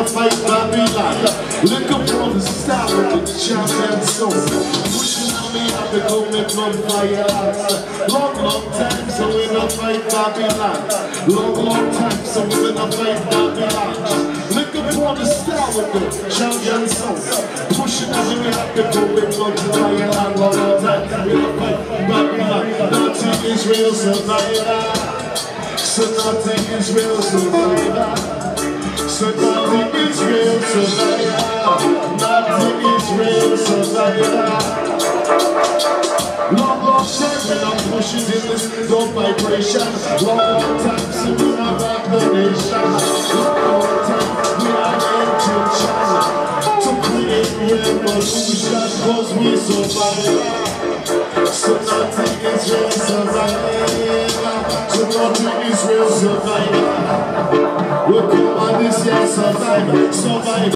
a fight Babylon. Look up from the start with the champion soul. Pushing on me up to go me from fire. Long time, so we don't fight Babylon. Long time, so we don't fight Babylon. Look up from the start with the champion soul. Pushing on me up to go me from fire. Long time, we don't fight Babylon. Nothing is real survivor. So nothing is real survivor. So nothing is real survivor. Nothing is real survivor. Long time when I'm pushing in this low vibration. Long time since we have vibration. Long time we are intention to create revolution, cause we survive. So nothing is real survivor. So nothing is real survivor. We'll come on this year survivor.